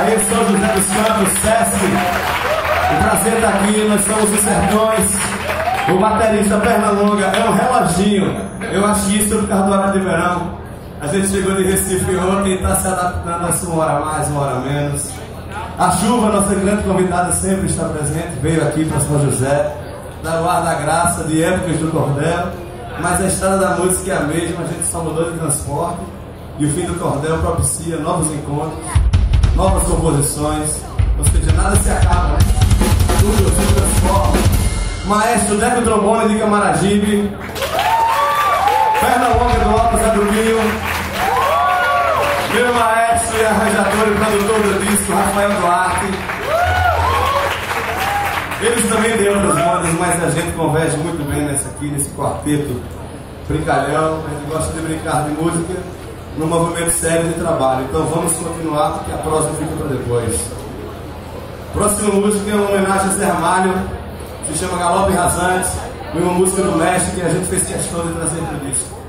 Rede São José dos Campos, Sesc. Um prazer estar aqui, nós somos os Sertões. O baterista Pernalonga é um reloginho. Eu acho que isso é por causa do horário de verão. A gente chegou de Recife ontem e está se adaptando a uma hora mais, uma hora menos. A Chuva, nossa grande convidada, sempre está presente. Veio aqui para São José, dar o ar da graça de épocas do cordel. Mas a estrada da música é a mesma, a gente só mudou de transporte. E o fim do cordel propicia novos encontros, novas composições. Ou seja, nada se acaba, né? Tudo se transforma. Maestro Deco Trombone de Camaragibe, Pernalonga do Lopes Adubinho, meu maestro e arranjador e produtor do disco, Rafael Duarte. Eles também têm outras bandas, mas a gente converge muito bem nesse quarteto brincalhão. A gente gosta de brincar de música num movimento sério de trabalho. Então vamos continuar, porque a prosa fica para depois. Próxima música é uma homenagem a Zé Ramalho, se chama Galope Rasante, e uma música do México que a gente fez questão de trazer para o disco.